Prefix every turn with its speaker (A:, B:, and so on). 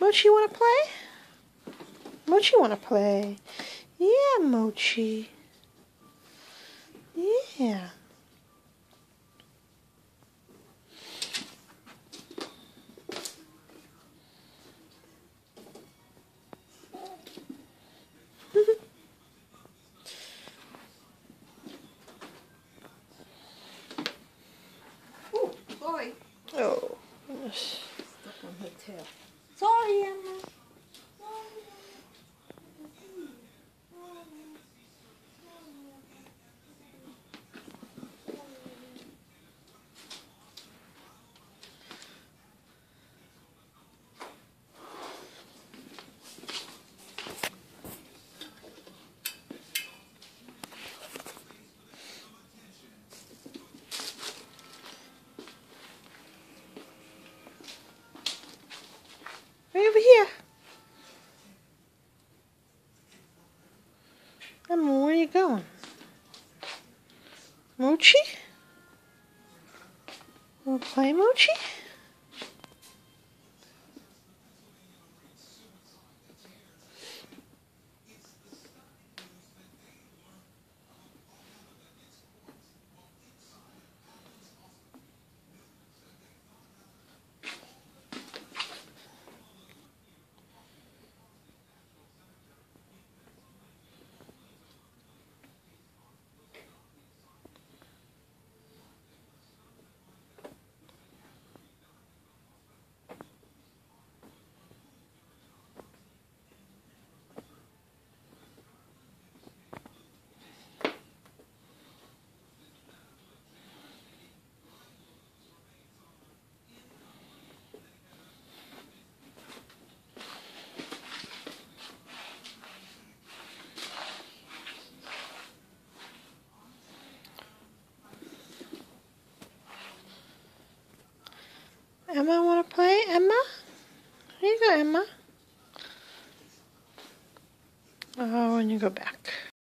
A: Mochi wanna play? Mochi wanna play? Yeah, Mochi. Yeah.
B: Oh, sorry.
A: Oh, goodness.
B: Stuck on her tail. Sorry, Emma.
A: Right over here. Emma, where are you going? Mochi? Wanna play, Mochi? Emma, wanna play? Emma? Here you go, Emma. Oh, and you go back.